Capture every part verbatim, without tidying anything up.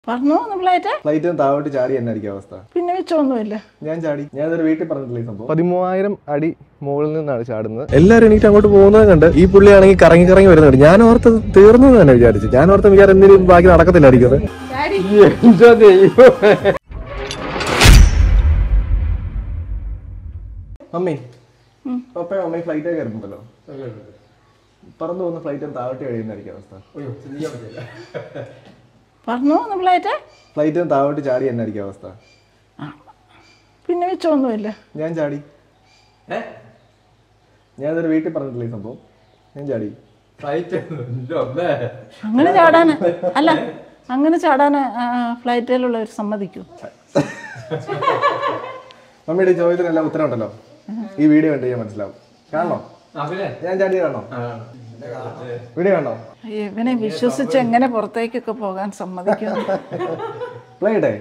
Flight താഴോട്ട് ചാടി എന്നായിരിക്കും അവസ്ഥ? പിന്നെ വെച്ചൊന്നുമില്ല, ഞാൻ ചാടി. ഞാനൊരു വീട്ടിൽ പറഞ്ഞിട്ടില്ല സംഭവം. പതിമൂവായിരം അടി മുകളിൽ നിന്നാണ് ചാടുന്നത്. എല്ലാവരും എനിക്ക് അങ്ങോട്ട് പോകുന്നത് കണ്ട് ഈ പുള്ളിയാണെങ്കിൽ കറങ്ങി കറങ്ങി വരുന്നുണ്ട്. ഞാൻ ഓർത്ത് തീർന്നു തന്നെ വിചാരിച്ചു. ഞാൻ ഓർത്ത് വിചാരം എന്തെങ്കിലും ബാക്കി നടക്കത്തില്ലായിരിക്കും. മമ്മി പപ്പ മമ്മി ഫ്ലൈറ്റ് കയറുന്നുണ്ടല്ലോ, പറന്നു പോകുന്ന ഫ്ലൈറ്റ് താഴോട്ട് കഴിയുന്നായിരിക്കും അവസ്ഥ? ഫ്ലൈറ്റ് താഴോട്ട് ചാടി എന്നായിരിക്കും അവസ്ഥ? പിന്നെ വെച്ചൊന്നുമില്ല, ഞാൻ ചാടി. ഞാനൊരു വീട്ടിൽ പറഞ്ഞിട്ടില്ല ഈ സംഭവം. ഞാൻ ചാടി. അങ്ങനെ ചാടാന് അല്ല, അങ്ങനെ ചാടാന് ഫ്ലൈറ്റിലുള്ളവർ സമ്മതിക്കൂ? മമ്മിയുടെ ചോദ്യത്തിനെല്ലാം ഉത്തരം ഉണ്ടല്ലോ, ഈ വീഡിയോ കണ്ടു ഞാൻ മനസ്സിലാവും. കാണണോ? ഞാൻ ചാടി കാണോ? വീഡിയോ കാണോ? ഇവനെ വിശ്വസിച്ച് എങ്ങനെ പുറത്തേക്കൊക്കെ പോകാൻ സമ്മതിക്കും? Playday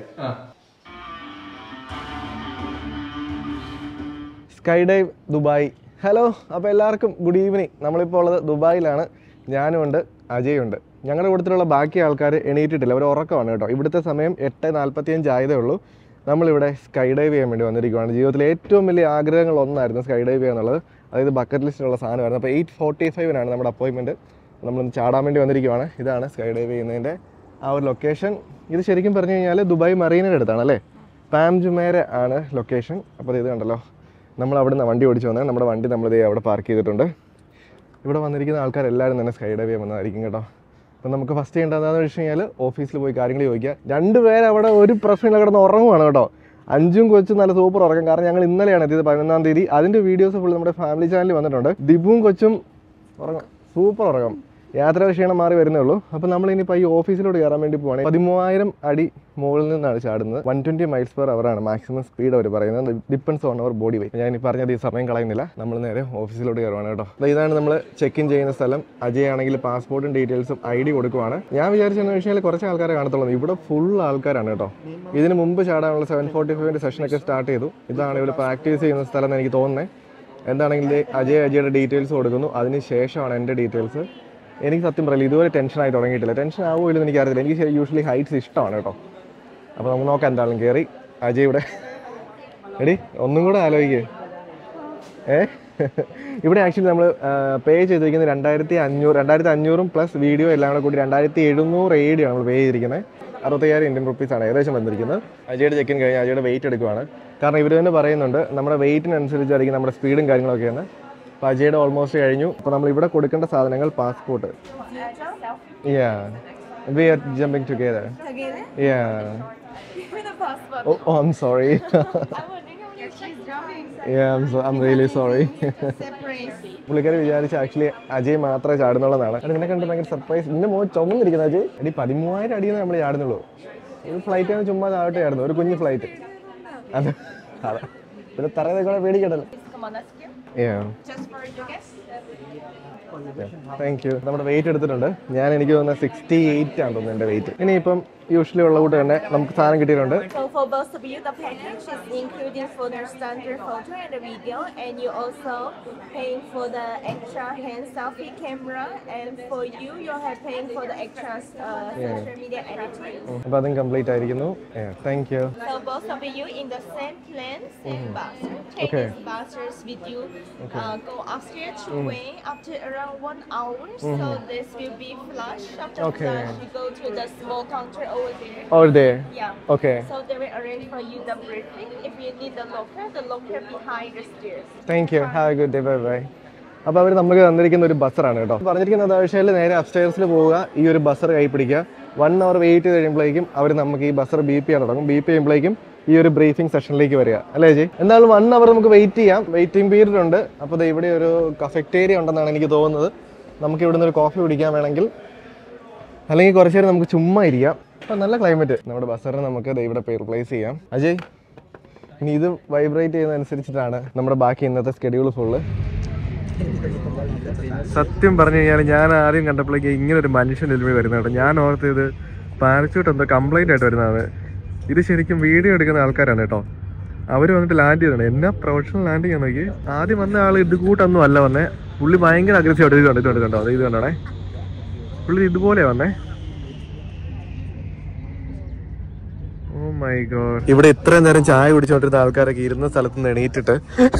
skydive Dubai. Hello, അപ്പോൾ എല്ലാവർക്കും ഗുഡ് ഈവനിങ്. നമ്മളിപ്പോൾ ഉള്ളത് ദുബായിലാണ്. ഞാനും ഉണ്ട്, അജയും ഉണ്ട്. ഞങ്ങളുടെ കൂട്ടത്തിലുള്ള ബാക്കി ആൾക്കാർ എണീറ്റിട്ടില്ല, അവർ ഉറക്കമാണ് കേട്ടോ. ഇവിടുത്തെ സമയം എട്ട് നാൽപ്പത്തിയഞ്ച് ആയതേ ഉള്ളൂ. നമ്മളിവിടെ സ്കൈ ഡൈവ് ചെയ്യാൻ വേണ്ടി വന്നിരിക്കുകയാണ്. ജീവിതത്തിലെ ഏറ്റവും വലിയ ആഗ്രഹങ്ങൾ ഒന്നായിരുന്നു സ്കൈ ഡൈവ് ചെയ്യുക എന്നുള്ളത്. അതായത് ബക്കറ്റ് ലിസ്റ്റിലുള്ള സാധനമായിരുന്നു. അപ്പോൾ എയ്റ്റ് ഫോർട്ടി ഫൈവിനാണ് നമ്മുടെ അപ്പോയിൻമെൻറ്റ്. നമ്മളൊന്ന് ചാടാൻ വേണ്ടി വന്നിരിക്കുകയാണ്. ഇതാണ് സ്കൈ ഡൈവ് ചെയ്യുന്നതിൻ്റെ ആ ഒരു ലൊക്കേഷൻ. ഇത് ശരിക്കും പറഞ്ഞു കഴിഞ്ഞാൽ ദുബായ് മറീനയുടെ അടുത്താണ് അല്ലേ. പാം ജുമേര ആണ് ലൊക്കേഷൻ. അപ്പോൾ ഇത് കണ്ടല്ലോ, നമ്മൾ അവിടെ നിന്ന് വണ്ടി ഓടിച്ച് വന്നാൽ നമ്മുടെ വണ്ടി നമ്മളിത് അവിടെ പാർക്ക് ചെയ്തിട്ടുണ്ട്. ഇവിടെ വന്നിരിക്കുന്ന ആൾക്കാരെല്ലാവരും തന്നെ സ്കൈ ഡൈവ് ചെയ്യാൻ വന്നതായിരിക്കും കേട്ടോ. അപ്പം നമുക്ക് ഫസ്റ്റ് ചെയ്യേണ്ടതെന്ന് വെച്ച് കഴിഞ്ഞാൽ ഓഫീസിൽ പോയി കാര്യങ്ങൾ ചോദിക്കുക. രണ്ടുപേർ അവിടെ ഒരു പ്രശ്നമില്ല കിടന്ന് ഉറങ്ങുവാണ് കേട്ടോ. അഞ്ചും കൊച്ചും നല്ല സൂപ്പർ ഉറക്കം. കാരണം ഞങ്ങൾ ഇന്നലെയാണ് എത്തിയത്, പതിനൊന്നാം തീയതി. അതിൻ്റെ വീഡിയോസ് ഫുൾ നമ്മുടെ ഫാമിലി ചാനലിൽ വന്നിട്ടുണ്ട്. ദിബുവും കൊച്ചും ഉറങ്ങും, സൂപ്പർ ഉറക്കം. യാത്ര ക്ഷീണം മാറി വരുന്നേ ഉള്ളൂ. അപ്പോൾ നമ്മളിനിപ്പോൾ ഈ ഓഫീസിലോട്ട് കയറാൻ വേണ്ടി പോവാണെങ്കിൽ പതിമൂവായിരം അടി മുകളിൽ നിന്നാണ് ചാടുന്നത്. വൺ ട്വൻറ്റി മൈൽസ് പെർ അവറാണ് മാക്സിമം സ്പീഡ് അവർ പറയുന്നത്. Depends on our body weight. ഞാൻ ഈ പറഞ്ഞത് ഈ സമയം കളയുന്നില്ല. നമ്മൾ നേരെ ഓഫീസിലോട്ട് കയറുവാണ് കേട്ടോ. ഇതാണ് നമ്മൾ ചെക്ക് ഇൻ ചെയ്യുന്ന സ്ഥലം. അജയ് ആണെങ്കിൽ പാസ്പോർട്ടും ഡീറ്റെയിൽസും ഐ ഡി കൊടുക്കുവാണ്. ഞാൻ വിചാരിച്ചെന്ന് വെച്ചാൽ കുറച്ച് ആൾക്കാരെ കാണത്തുള്ളൂ. ഇവിടെ ഫുൾ ആൾക്കാരാണ് കേട്ടോ. ഇതിന് മുമ്പ് ചാടാനുള്ള സെവൻ ഫോർട്ടി ഫൈവിൻ്റെ സെഷനൊക്കെ സ്റ്റാർട്ട് ചെയ്തു. ഇതാണ് ഇവിടെ പ്രാക്ടീസ് ചെയ്യുന്ന സ്ഥലം എന്ന് എനിക്ക് തോന്നുന്നത്. എന്താണെങ്കിൽ അജയ് അജയുടെ ഡീറ്റെയിൽസ് കൊടുക്കുന്നു. അതിന് ശേഷമാണ് എൻ്റെ ഡീറ്റെയിൽസ്. എനിക്ക് സത്യം പറയില്ല, ഇതുവരെ ടെൻഷനായി തുടങ്ങിയിട്ടില്ല. ടെൻഷൻ ആവുമല്ലോ എനിക്ക് അറിയില്ല. എനിക്ക് യൂഷ്വലി ഹൈറ്റ്സ് ഇഷ്ടമാണ് കേട്ടോ. അപ്പോൾ നമുക്ക് നോക്കാം എന്തായാലും കയറി. അജയ് ഇവിടെ എടി ഒന്നും കൂടെ ആലോചിക്കേ. ഏ ഇവിടെ ആക്ച്വലി നമ്മൾ പേ ചെയ്തിരിക്കുന്നത് രണ്ടായിരത്തി അഞ്ഞൂറ് രണ്ടായിരത്തി അഞ്ഞൂറും പ്ലസ് വീഡിയോ എല്ലാം കൂടെ കൂടി രണ്ടായിരത്തി എഴുന്നൂറ് എ ഡി ആണ് നമ്മൾ പേ ചെയ്തിരിക്കുന്നത്. അറുപത്തയ്യായിരം ഇന്ത്യൻ റുപ്പീസാണ് ഏകദേശം വന്നിരിക്കുന്നത്. അജയുടെ ചെക്കിൻ കഴിഞ്ഞ് അജയുടെ വെയിറ്റ് എടുക്കുവാണ്. കാരണം ഇവർ തന്നെ പറയുന്നുണ്ട് നമ്മുടെ വെയിറ്റിനനുസരിച്ചായിരിക്കും നമ്മുടെ സ്പീഡും കാര്യങ്ങളൊക്കെയാണ്. അപ്പോൾ അജയുടെ ഓൾമോസ്റ്റ് കഴിഞ്ഞു. അപ്പോൾ നമ്മൾ ഇവിടെ കൊടുക്കേണ്ട സാധനങ്ങൾ passport. Yeah, we are jumping together. Together? Yeah. With the passport. Oh, oh, I'm sorry. I wondering how she's jumping. Yeah, I'm so, I'm really sorry. Surprise. പുള്ളിക്കാരി വിചാരിച്ച ആക്ച്വലി അജയ് മാത്രമേ ചാടുന്നുള്ളതാണ്. അത് നിന്നെ കണ്ട് ഭയങ്കര സർപ്രൈസ്. നിന്റെ മോൻ ചുമന്നിരിക്കുന്നത് അജയ്. എടി പതിമൂവായിരം അടിയെന്ന് നമ്മൾ ചാടുന്നുള്ളൂ. ഒരു ഫ്ലൈറ്റാണ് ചുമ്മാ താഴോട്ട് ചാടുന്നു, ഒരു കുഞ്ഞു ഫ്ലൈറ്റ്. അതെ അതെ, പിന്നെ തറയൊക്കെ കൂടെ പേടിക്കണ്ടല്ലോ. Yeah. Just for you guys. Thank you. നമ്മുടെ വെയിറ്റ് എടുത്തിട്ടുണ്ട്. ഞാൻ എനിക്ക് തോന്നുന്നത് സിക്സ്റ്റി എയ്റ്റ് ആണ് തോന്നുന്നു എൻ്റെ വെയിറ്റ്. ഇനിയിപ്പം യൂഷ്വലി ഉള്ള കൂട്ട് തന്നെ നമുക്ക് സാധനം കിട്ടിയിട്ടുണ്ട്. So for both of you, the package is including for the standard photo and the video, and you also paying for the extra hand selfie camera, and for you, you are paying for the extra uh, social media editing. അപ്പോൾ അതും kcomplete ആയിരിക്കുന്നു. Thank you. So both of you in the same plane, same bus. Take these buses with you. Uh, go upstairs to wait up to around one hour. So this will be flush. After that, you go to the small counter over there. Over there. Yeah. Okay. So they will arrange for you the briefing. If you need the locker, the locker behind the stairs. Thank you. Have a good day. Bye bye. അപ്പോൾ അവർ നമുക്ക് തന്നിരിക്കുന്ന ഒരു ബസ്സറാണ് കേട്ടോ. പറഞ്ഞിരിക്കുന്നത് ആഴ്ചയിൽ നേരെ അപ്സ്റ്റേഴ്സിൽ പോവുക, ഈ ഒരു ബസ്സർ കൈ പിടിക്കുക. വൺ അവർ വെയിറ്റ് ചെയ്ത് കഴിയുമ്പോഴേക്കും അവർ നമുക്ക് ഈ ബസ്സർ ബീപ്പ് ചെയ്യാൻ തുടങ്ങും. ബീപ്പ് ചെയ്യുമ്പോഴേക്കും ഈ ഒരു ബ്രീഫിംഗ് സെഷനിലേക്ക് വരിക അല്ലേ ജി? എന്തായാലും വൺ അവർ നമുക്ക് വെയിറ്റ് ചെയ്യാം. വെയിറ്റിംഗ് പീരീഡ് ഉണ്ട്. അപ്പോൾ ഇവിടെ ഒരു കഫെറ്റേരിയ ഉണ്ടെന്നാണ് എനിക്ക് തോന്നുന്നത്. നമുക്ക് ഇവിടുന്ന് ഒരു കോഫി കുടിക്കാൻ വേണമെങ്കിൽ, അല്ലെങ്കിൽ കുറച്ച് നേരം നമുക്ക് ചുമ്മാ ഇരിക്കാം. അപ്പോൾ നല്ല ക്ലൈമറ്റ്. നമ്മുടെ ബസ്സറിന് നമുക്ക് ഇവിടെ റിപ്ലേസ് ചെയ്യാം. അജയ്, ഇനി ഇത് വൈബ്രേറ്റ് ചെയ്യുന്നതനുസരിച്ചിട്ടാണ് നമ്മുടെ ബാക്കി ഇന്നത്തെ സ്കെഡ്യൂൾ ഫുള്ള്. സത്യം പറഞ്ഞു കഴിഞ്ഞാൽ ഞാൻ ആദ്യം കണ്ടപ്പോഴേക്ക് ഇങ്ങനെ ഒരു മനുഷ്യൻ എലിമി വരുന്നത് കേട്ടോ. ഞാൻ ഓർത്ത് ഇത് പാരച്യൂട്ട് എന്തോ കംപ്ലൈൻ്റ് ആയിട്ട് വരുന്നതാണ്. ഇത് ശരിക്കും വീഡിയോ എടുക്കുന്ന ആൾക്കാരാണ് കേട്ടോ. അവർ വന്നിട്ട് ലാൻഡ് ചെയ്തതാണ്. എന്നാ പ്രൊഫഷണൽ ലാൻഡിങ് ആണ് നോക്കി. ആദ്യം വന്ന ആൾ ഇത് കൂട്ടൊന്നും അല്ല വന്നേ. പുള്ളി ഭയങ്കര അഗ്രസീവായിട്ട് ഇത് കണ്ടിട്ടുണ്ട് കണ്ടോ. അത് ഇത് കണ്ടോണേ, പുള്ളി ഇതുപോലെ വന്നേ. My god. ഇവിടെ ഇത്രയും നേരം ചായ കുടിച്ചോണ്ടിരുന്ന ആൾക്കാരൊക്കെ ഇരുന്ന സ്ഥലത്ത് നിന്ന് എണീറ്റിട്ട്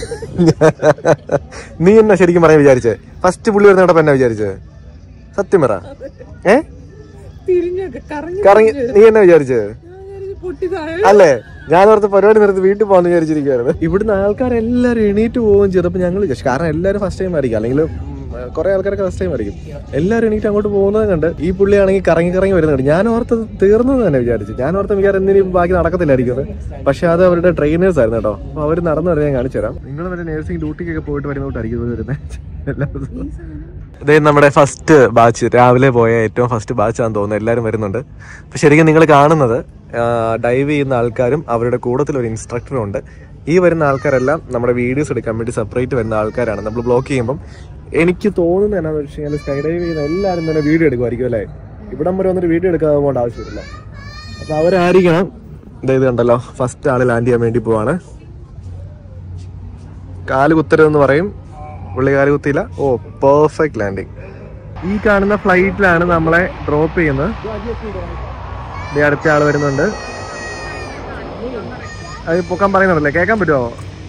നീ എന്നാ ശരിക്കും പറയാൻ വിചാരിച്ചേ? ഫസ്റ്റ് പുള്ളി വരുന്നോടൊപ്പം എന്നാ വിചാരിച്ചേ? സത്യം പറ. ഏ കറങ്ങി നീ എന്നാ വിചാരിച്ചേ? അല്ലേ, ഞാൻ ഓർത്ത് പരിപാടി നിർത്തി വീട്ടിൽ പോകാന്ന് വിചാരിച്ചിരിക്കുകയായിരുന്നു. ഇവിടുന്ന് ആൾക്കാരെല്ലാരും എണീറ്റ് പോവുകയും ചെയ്തപ്പോ ഞങ്ങൾ വിചാരിച്ചു, കാരണം എല്ലാവരും ഫസ്റ്റ് ടൈം ആയിരിക്കും, അല്ലെങ്കിൽ കുറെ ആൾക്കാരൊക്കെ ഫസ്റ്റ് ടൈം ആയിരിക്കും. എല്ലാവരും എണീറ്റ് അങ്ങോട്ട് പോകുന്നത് കണ്ട് ഈ പുള്ളിയാണെങ്കിൽ കറങ്ങി കറങ്ങി വരുന്നുണ്ട്. ഞാൻ ഓർത്ത് തീർന്നത് തന്നെ വിചാരിച്ചു. ഞാൻ ഓർത്ത് മിക്കവാറും എന്തിനും ബാക്കി നടക്കത്തില്ലായിരിക്കും. പക്ഷെ അത് അവരുടെ ട്രെയിനേഴ്സ് ആയിരുന്നു കേട്ടോ. അപ്പൊ അവർ നടന്നു വരെ ഞാൻ കാണിച്ചു തരാം. നിങ്ങൾ വരെ നേഴ്സിംഗ് ഡ്യൂട്ടിക്കൊക്കെ പോയിട്ട് വരുന്നോട്ടായിരിക്കും വരുന്നത് എല്ലാ ദിവസവും. ഇതേ നമ്മുടെ ഫസ്റ്റ് ബാച്ച്, രാവിലെ പോയ ഏറ്റവും ഫസ്റ്റ് ബാച്ചാന്ന് തോന്നുന്നു. എല്ലാവരും വരുന്നുണ്ട്. അപ്പൊ ശരിക്കും നിങ്ങൾ കാണുന്നത് ഡൈവ് ചെയ്യുന്ന ആൾക്കാരും അവരുടെ കൂട്ടത്തിൽ ഒരു ഇൻസ്ട്രക്ടറും ഉണ്ട്. ഈ വരുന്ന ആൾക്കാരെല്ലാം നമ്മുടെ വീഡിയോസ് എടുക്കാൻ വേണ്ടി സെപ്പറേറ്റ് വരുന്ന ആൾക്കാരാണ്. നമ്മൾ ബ്ലോക്ക് ചെയ്യുമ്പം എനിക്ക് തോന്നുന്നത് എന്നാന്ന് വെച്ച് കഴിഞ്ഞാൽ സ്കൈ ഡൈവ് ചെയ്യുന്ന എല്ലാവരും തന്നെ വീഡിയോ എടുക്കുമായിരിക്കും അല്ലേ. ഇവിടം വരെ വന്നിട്ട് വീഡിയോ എടുക്കാതെ പോകേണ്ട ആവശ്യമില്ല. അപ്പൊ അവരായിരിക്കണം. ഇത് കണ്ടല്ലോ, ഫസ്റ്റ് ആള് ലാൻഡ് ചെയ്യാൻ വേണ്ടി പോവാണ്. കാല് കുത്തരുതെന്ന് പറയും, പുള്ളി കാല് കുത്തിയില്ല. ഓ, പെർഫെക്റ്റ് ലാൻഡിങ്. ഈ കാണുന്ന ഫ്ലൈറ്റിലാണ് നമ്മളെ ഡ്രോപ്പ് ചെയ്യുന്നത്. അടുത്ത ആള് വരുന്നുണ്ട്. അത് പൊക്കാൻ പറയുന്നുണ്ടല്ലേ, കേൾക്കാൻ പറ്റുമോ?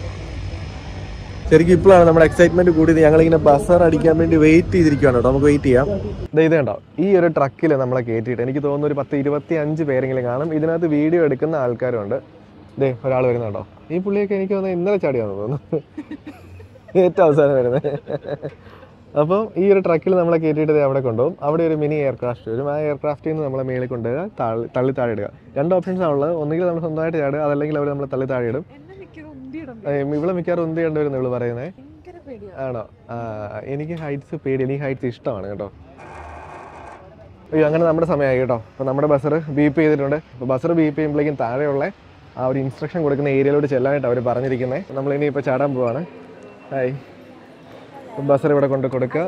ശരിക്കും ഇപ്പോഴാണ് നമ്മുടെ എക്സൈറ്റ്മെന്റ് കൂടിയത്. ഞങ്ങളിങ്ങനെ ബസർ അടിക്കാൻ വേണ്ടി വെയിറ്റ് ചെയ്തിരിക്കുകയാണ് കേട്ടോ. നമുക്ക് വെയിറ്റ് ചെയ്യാം. ഇത് കണ്ടോ, ഈ ഒരു ട്രക്കിൽ നമ്മളെ കയറ്റിയിട്ട് എനിക്ക് തോന്നുന്നു ഒരു പത്ത് ഇരുപത്തി അഞ്ച് പേരെങ്കിലും കാണും. ഇതിനകത്ത് വീഡിയോ എടുക്കുന്ന ആൾക്കാരുണ്ട്. ഇതേ ഒരാൾ വരുന്നുണ്ടോ. ഈ പുള്ളിയൊക്കെ എനിക്ക് തോന്നുന്നു ഇന്നലെ ചാടിയാന്ന് തോന്നുന്നു, ഏറ്റവും അവസാനം വരുന്നത്. അപ്പോൾ ഈ ഒരു ട്രക്കിൽ നമ്മളെ കയറ്റിയിട്ട് അവിടെ കൊണ്ടുപോകും. അവിടെ ഒരു മിനി എയർക്രാഫ്റ്റ് വരും. ആ എയർക്രാഫ്റ്റിൽ നിന്ന് നമ്മളെ മേളിൽ കൊണ്ടുപോവുക, തള്ളി തള്ളി താഴെ ഇടുക. രണ്ട് ഓപ്ഷൻസ് ആണുള്ളത്. ഒന്നുകിൽ നമ്മൾ സ്വന്തമായിട്ട് ചാടുക, അതല്ലെങ്കിൽ അവർ നമ്മളെ തള്ളി താഴെ ഇടും. ഇവിടെ മിക്കവാറും ഉന്തി കണ്ടുവരുന്ന ഇവള് പറയുന്നത്. ആണോ? ആ, എനിക്ക് ഹൈറ്റ്സ് പേടി, എനിക്ക് ഹൈറ്റ്സ് ഇഷ്ടമാണ് കേട്ടോ. അയ്യോ, അങ്ങനെ നമ്മുടെ സമയമായി കേട്ടോ. അപ്പോൾ നമ്മുടെ ബസർ ബീപ്പ് ചെയ്തിട്ടുണ്ട്. അപ്പോൾ ബസർ ബീപ്പ് ചെയ്യുമ്പോഴേക്കും താഴെയുള്ള ആ ഒരു ഇൻസ്ട്രക്ഷൻ കൊടുക്കുന്ന ഏരിയയിലോട്ട് ചെല്ലാനായിട്ട് അവർ പറഞ്ഞിരിക്കുന്നത്. നമ്മളിനി ഇപ്പോൾ ചാടാൻ പോവാണ്. ഹായ്, ബസർ ഇവിടെ കൊണ്ട് കൊടുക്കുക.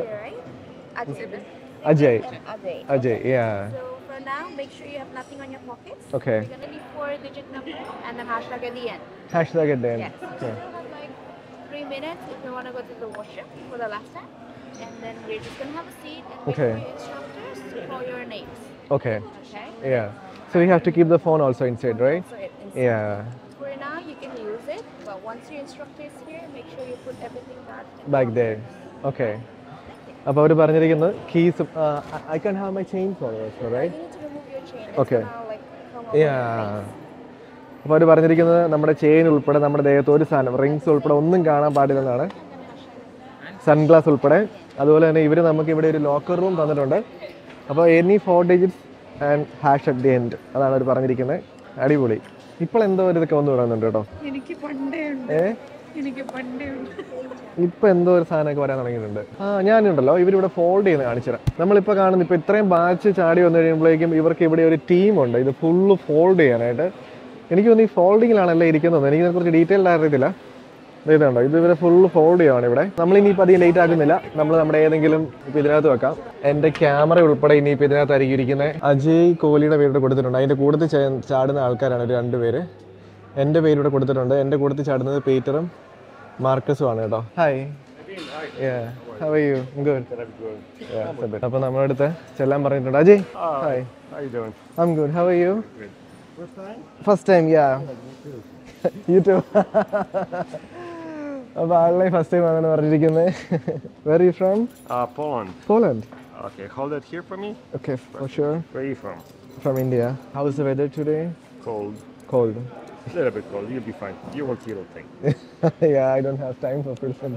അജയ്. അജയ്, യാ. Now, make sure you have nothing on your pockets. Okay. We're gonna need four-digit number and then hashtag at the end. Hashtag at the end. Yes. So you have like three minutes if you want to go to the washroom for the last time, and then we're just gonna have a seat and wait Okay. for your instructors to call your names. Okay. Okay. Yeah. So we have to keep the phone also inside, right? So it inside. Yeah. For now, you can use it, but once your instructor is here, make sure you put everything back. in Back the there. Okay. അപ്പോൾ അവർ പറഞ്ഞിരിക്കുന്നത് keys I can have my chains also, right? You need to remove your chain. Okay. It's gonna, like, come up on your face. അപ്പോൾ അവർ പറഞ്ഞിരിക്കുന്നത് നമ്മുടെ chain ഉൾപ്പെടെ നമ്മുടെ ദേഹത്ത് ഒരു സാധനം, റിങ്സ് ഉൾപ്പെടെ ഒന്നും കാണാൻ പാടില്ലെന്നാണ്. സൺഗ്ലാസ് ഉൾപ്പെടെ. അതുപോലെ തന്നെ ഇവർ നമുക്ക് ഇവിടെ ഒരു ലോക്കർ റൂം തന്നിട്ടുണ്ട്. അപ്പോൾ any four digits and hash at the end, അതാണ് അവർ പറഞ്ഞിരിക്കുന്നത്. അടിപൊളി. ഇപ്പോൾ എന്തോ ഒരു ഇതൊക്കെ വന്നു വിടുന്നുണ്ട് കേട്ടോ. എനിക്ക് പണ്ടേ ഉണ്ട്. ഏ എനിക്ക് പണ്ടേ ഉണ്ട്. ഇപ്പൊ എന്തോ ഒരു സാധനമൊക്കെ വരാൻ തുടങ്ങിയിട്ടുണ്ട്. ആ, ഞാനുണ്ടല്ലോ ഇവരിവിടെ ഫോൾഡ് ചെയ്യുന്ന കാണിച്ചുതരാം. നമ്മളിപ്പോൾ കാണുന്നത് ഇപ്പോൾ ഇത്രയും ബാച്ച് ചാടി വന്നു കഴിയുമ്പോഴേക്കും ഇവർക്ക് ഇവിടെ ഒരു ടീമുണ്ട് ഇത് ഫുള്ള് ഫോൾഡ് ചെയ്യാനായിട്ട്. എനിക്ക് തോന്നുന്നു ഈ ഫോൾഡിങ്ങിലാണല്ലേ ഇരിക്കുന്നത്. എനിക്ക് ഇതിനെക്കുറിച്ച് ഡീറ്റെയിൽഡ് അറിയത്തില്ല. ഇതുണ്ടോ, ഇത് ഇവരെ ഫുള്ള് ഫോൾഡ് ചെയ്യുകയാണ് ഇവിടെ. നമ്മളിനിയിപ്പോൾ അധികം ലേറ്റ് ആക്കുന്നില്ല. നമ്മൾ നമ്മുടെ ഏതെങ്കിലും ഇപ്പോൾ ഇതിനകത്ത് വെക്കാം. എൻ്റെ ക്യാമറ ഉൾപ്പെടെ ഇനിയിപ്പോൾ ഇതിനകത്തായിരിക്കും ഇരിക്കുന്നത്. അജയ് കോഹ്ലിയുടെ പേരിവിടെ കൊടുത്തിട്ടുണ്ട്. അതിൻ്റെ കൂടുതൽ ചാടുന്ന ആൾക്കാരാണ് ഒരു രണ്ട് പേര്. എൻ്റെ പേരിവിടെ കൊടുത്തിട്ടുണ്ട്. എൻ്റെ കൂടുതൽ ചാടുന്നത് പീറ്ററും മാർക്കസും ആണ് കേട്ടോ. Hi. How are you? Good. Yeah. അപ്പോൾ നമ്മുടെ അടുത്ത് ചെല്ലാൻ പറഞ്ഞിട്ടുണ്ട്. Ajay, hi. How you doing? I'm good. How are you? Good. First time? First time, yeah. You too. അപ്പോൾ ആളെ ഫസ്റ്റ് ടൈം ആണെന്ന് പറഞ്ഞിരിക്കുന്നത്. Where are you from? Uh, Poland. Poland. Okay, hold it here for me. Okay, for sure. Where are you from? From India. How is the weather today? Cold. Cold. A little bit cold. You'll be fine. You won't feel a thing. Yeah, I don't have time for filter.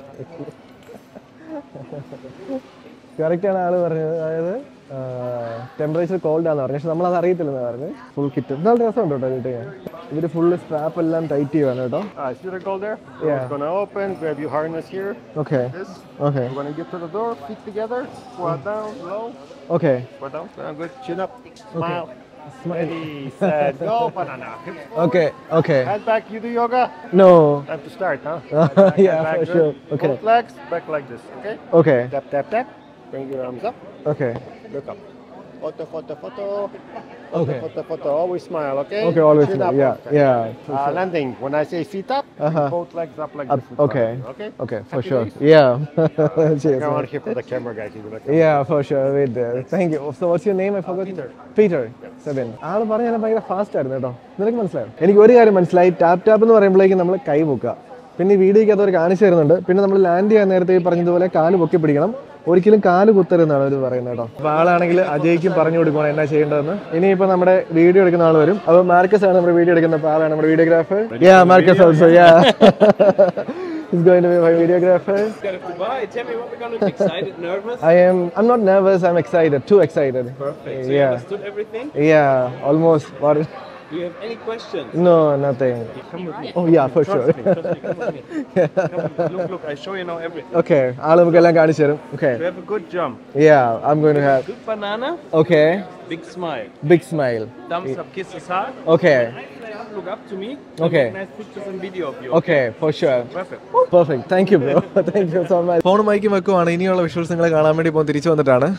കറക്റ്റാണ് ആള് പറഞ്ഞത്. അതായത് temperature called ആണെന്ന് പറഞ്ഞു. പക്ഷെ നമ്മളത് അറിയത്തില്ലെന്ന് പറഞ്ഞു. Full kit നല്ല രസമുണ്ട് കേട്ടോ കിട്ടി. ഇവര് ഫുള്ള് സ്ട്രാപ്പ് എല്ലാം ടൈറ്റ് ചെയ്യുവാണ് കേട്ടോ. Ah, see the goal there? Yeah. It's gonna open. Grab your harness here. Okay. This. Okay. We're gonna get to the door. Feet together. Squat down. Low. Okay. Squat down. Sound good. Chin up. Smile. Smile. Ready, set, go. Banana. Hips forward. Okay. Okay. Head back. You do yoga. No. Time to start, huh? Yeah, Back, for good. sure. Okay. Both legs back like this. Okay. Okay. Tap, tap, tap. Bring your arms up. Okay. Look up. Photo, photo, photo. Okay. Photo, photo. Always smile, okay? Okay, always Chin smile. up. Yeah, Okay. yeah. for Uh, sure. landing. When I say feet up, Uh-huh. both legs up like Up, this. in front, okay. Okay. Okay, for Happy sure. days? Yeah. Cheers. Go man. on here for the camera guys. You're gonna come. Yeah, for sure. Wait there. Thank you. So what's your name? I forgot. Peter. Peter. Seven. ആള് പറഞ്ഞ ഭയങ്കര fast ആയിരുന്നു കേട്ടോ. നിനക്ക് മനസ്സിലായോ? എനിക്ക് ഒരു കാര്യം മനസ്സിലായി. ടാപ്പ് ടാപ്പ് എന്ന് പറയുമ്പോഴേക്കും നമ്മൾ കൈ പൊക്കുക. പിന്നെ ഈ വീഡിയോയ്ക്ക് അതവർ കാണിച്ചു തരുന്നുണ്ട്. പിന്നെ നമ്മൾ ലാൻഡ് ചെയ്യാൻ നേരത്തെ ഈ പറഞ്ഞതുപോലെ കാല് പൊക്കി പിടിക്കണം. ഒരിക്കലും കാല് കുത്തരുതെന്നാണ് അവർ പറയുന്നത് കേട്ടോ. അപ്പോൾ ആളാണെങ്കിൽ അജയ്ക്കും പറഞ്ഞു കൊടുക്കണം എന്നാ ചെയ്യേണ്ടതെന്ന്. ഇനിയിപ്പോൾ നമ്മുടെ വീഡിയോ എടുക്കുന്ന ആൾ വരും. അപ്പോൾ മാർക്കസ് ആണ് നമ്മുടെ വീഡിയോ എടുക്കുന്ന ആളാണ് നമ്മുടെ videographer. Yeah, Marcus also. Yeah. He's going to be my videographer. Dubai. Tell me what we're going to be excited, nervous? I am. I'm not nervous. I'm excited. Too excited. Perfect. So you Yeah. understood everything? Yeah. Almost. What? Do you have any questions? No, nothing. Come with me. Oh yeah, for Trust sure. me, trust me. Come with me. Come with me. Look, look. I show you now everything. Okay. ആള് നമുക്കെല്ലാം കാണിച്ചു തരും. Okay. You have a good jump. Yeah, I'm going to have. Good banana. Okay. Big smile. Big smile. Thumbs up. Kisses hard. Okay. Look up to me. Okay. Take nice pictures and video of you. Okay, for sure. Perfect. Perfect. Thank you, bro. Thank you so much. Phone mic വെക്കുവാണ്. ഇനിയുള്ള visuals നിങ്ങളെ കാണാൻ വേണ്ടി ഇപ്പോൾ തിരിച്ചു വന്നിട്ടാണ്.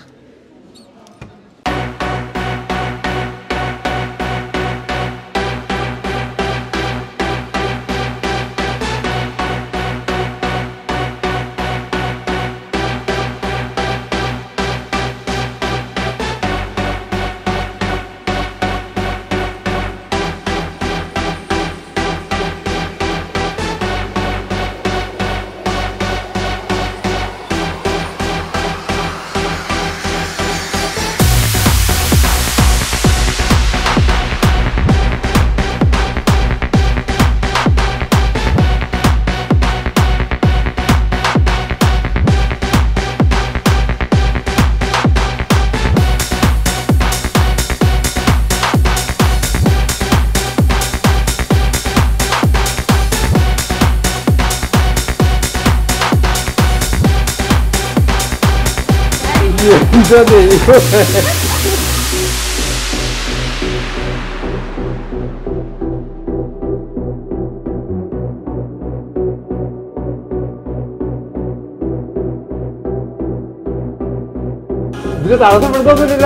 ഇതിന് തടസ്സപ്പെടുത്തൊന്നുമില്ല.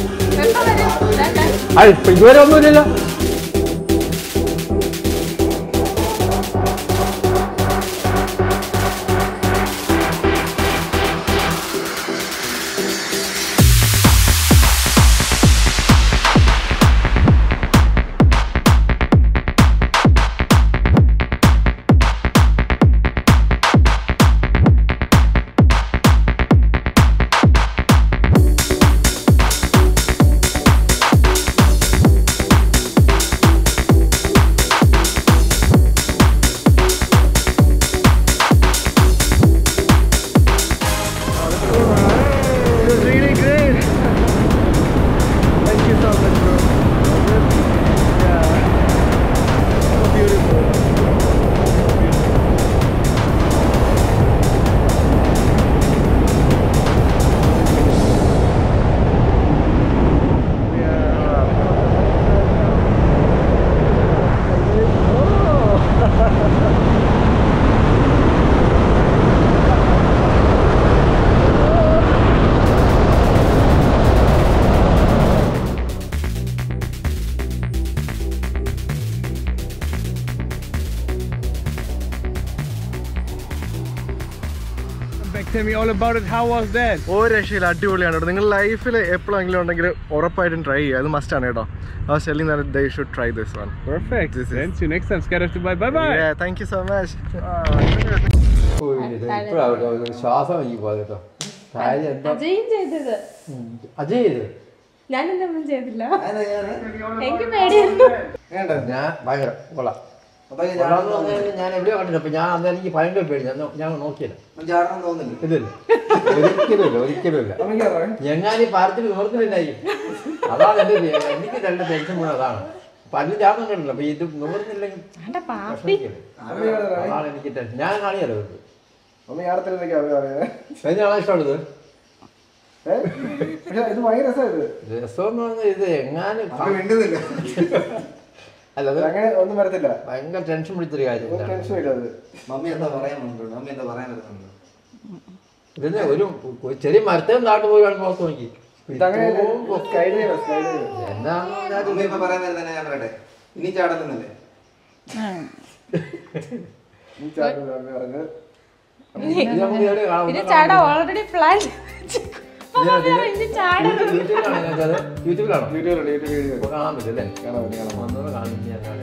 ഇതുവരെ ഒന്നുമില്ലല്ലോ. Tell me all about it. How was that? ഒരു രക്ഷയില്ല, അടിപൊളിയാണ് കേട്ടോ. നിങ്ങൾ ലൈഫിൽ എപ്പോഴെങ്കിലും ഉണ്ടെങ്കിൽ ഉറപ്പായിട്ടും ട്രൈ ചെയ്യുക. അത് മസ്റ്റ് ആണ് കേട്ടോ. I was telling that they should try this one. Perfect. This is- Then see you next time. Scared of Dubai. Bye bye. Yeah, thank you so much. ശ്വാസം ഈ പോലെ കേട്ടോ. കാര്യം എന്താ അജയും ചെയ്തത് അജയ് ചെയ്ത് ഞാനെന്തൊന്നും ചെയ്തില്ല എനിക്ക് പേടിയായിരുന്നു. ഞാൻ ഭയങ്കര കൊള്ളാം. കൊള്ളാന്ന് പറഞ്ഞു കഴിഞ്ഞാൽ ഞാൻ എവിടെയോ കണ്ടില്ല. അപ്പൊ ഞാൻ അന്ന് എനിക്ക് ഭയങ്കര പേടി. ഞാൻ നോ- ഞാൻ നോക്കിയില്ല. ഇതില്ല ഒരിക്കലും ഇല്ല ഒരിക്കലും ഇല്ല. എങ്ങാൻ ഈ പാരത്തിൽ നിവർത്തില്ലായി. അതാണ് എന്റെ ഒരു- എനിക്ക് രണ്ട് ടെൻഷൻ കൂടെ അതാണ്. പല്ല് ജാതം കണ്ടില്ല. അപ്പൊ ഇത് നിവർത്തില്ലെങ്കിൽ എന്റെ പാപ്പി പ്രശ്നമില്ലേ? അതാണ് എനിക്ക് ടെൻഷൻ. ഞാൻ കാണിയല്ലോ ഇത് ഒന്ന് യാത്രയിലേക്ക് കഴിഞ്ഞ ആളെ ഇഷ്ടമാണ് ഇത് ഇത് ഭയങ്കര രസമായത്. രസം എന്ന് പറഞ്ഞാൽ ഇത് എങ്ങാനും വേണ്ടുന്നില്ല, അല്ല അത് അങ്ങനെ ഒന്നും വരത്തില്ല. ഭയങ്കര ടെൻഷൻ പിടിച്ചൊരു കാര്യം ഒരു ടെൻഷനും ഇല്ല അത്. മമ്മി എന്താ പറയാൻ വന്നിട്ടുണ്ട്? മമ്മി എന്താ പറയാൻ വരുന്നുണ്ട്? ഇതിന് ഒരു ഒരു ചെറിയ മരത്തേം താട്ട് പോയി വേണം നോക്കി നോക്കി അമ്മ ഇപ്പൊ പറയുന്നത് തന്നെ ഞാൻ പറയട്ടെ, ഇനി ചാടുന്നല്ലേ? ഇത് ചാടാ ഓൾറെഡി പ്ലാൻ. യൂട്യൂബിലാണോ? യൂട്യൂബിലുണ്ട്, യൂട്യൂബ് വീഡിയോ കാണാൻ പറ്റില്ലേ? കാണാൻ പറ്റും, കാണാൻ പറ്റും. ഒന്നുകൂടെ കാണും.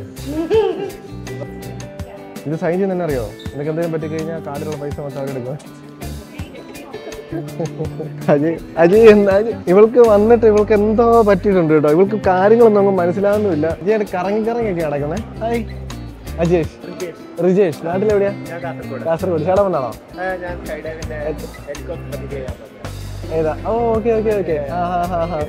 ഇത് സൈൻ ചെയ്യുന്ന അറിയോ? നിനക്ക് എന്തെങ്കിലും പറ്റി കഴിഞ്ഞാൽ കാർഡിലുള്ള പൈസ മൊത്തം അവരെടുക്കും. അജയ് അജയ് എന്താ ഇവൾക്ക് വന്നിട്ട് ഇവൾക്ക് എന്തോ പറ്റിയിട്ടുണ്ട് കേട്ടോ. ഇവൾക്ക് കാര്യങ്ങളൊന്നും നമുക്ക് മനസ്സിലാവുന്നില്ല. അജയ് കറങ്ങി കറങ്ങിയൊക്കെ നടക്കുന്നത്. ഹായ് അജേഷ്. റിജേഷ് നാട്ടിലെവിടെയാ? കാസർഗോഡ്. ചേട്ടാ വന്നാണോ? ഏതാ? ഓ ഓക്കെ ഓക്കെ ഓക്കെ. ആ ഹാ ഹാ ഹാ.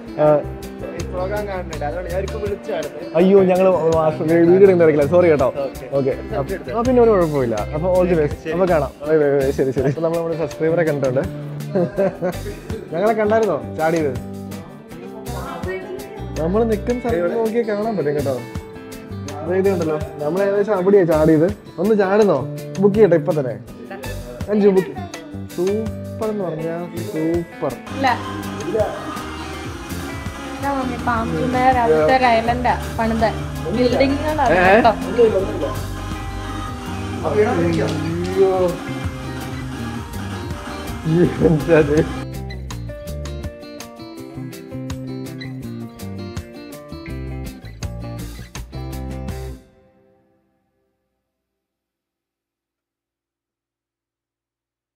അയ്യോ ഞങ്ങള് വീഡിയോ എടുക്കില്ല, സോറി കേട്ടോ. ഓക്കെ ആ പിന്നെ ഒരു കുഴപ്പമില്ല. അപ്പൊ ഓൾ ദി ബെസ്റ്റ്. അപ്പൊ കാണാം. Bye bye bye. ശരി ശരി. നമ്മൾ നമ്മുടെ സബ്സ്ക്രൈബറെ കണ്ടിട്ടുണ്ട്. ഞങ്ങളെ കണ്ടായിരുന്നോ ചാടിയത്? നമ്മൾ നിൽക്കുന്ന സ്ഥലത്ത് നോക്കിയാൽ കാണാൻ പറ്റും കേട്ടോ. ഇത് ഉണ്ടല്ലോ, നമ്മൾ ഏകദേശം അവിടെയാ ചാടിയത്. ഒന്ന് ചാടുന്നോ? ബുക്ക് ചെയ്യട്ടെ ഇപ്പൊ തന്നെ. അഞ്ചു ബുക്ക്. സൂപ്പർ എന്ന് പറഞ്ഞാ സൂപ്പർ. ഐലൻഡാ പണിത ബിൽഡിങ്ങുകളാണ്. അയ്യോ